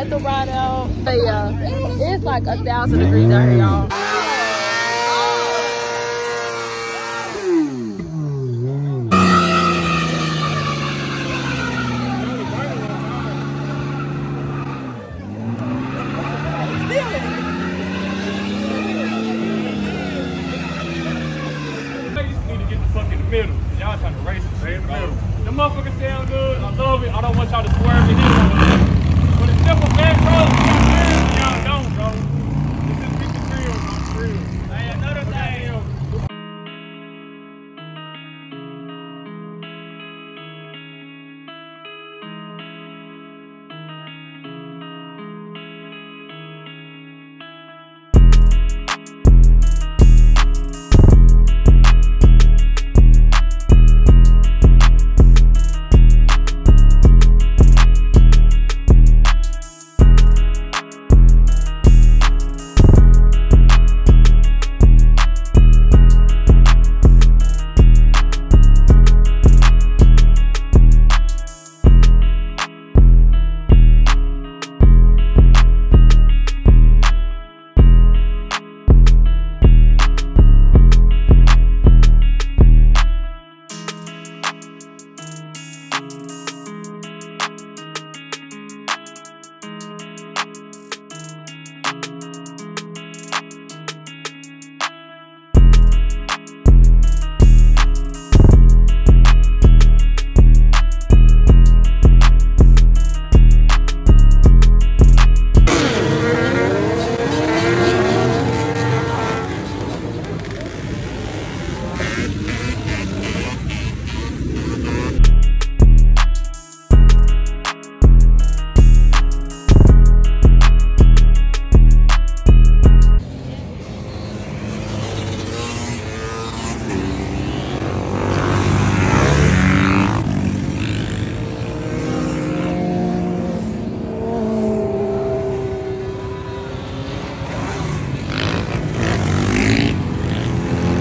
about to ride out. But yeah, it's like 1,000 degrees out here, y'all. Middle. Y'all trying to race it, stay in the middle. The motherfuckers sound good. I love it. I don't want y'all to swerve and hit it. But it's simple back road. Y'all don't, bro. This is get the thrills on the thrills. Hey, another thing.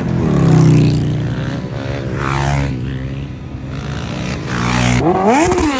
What?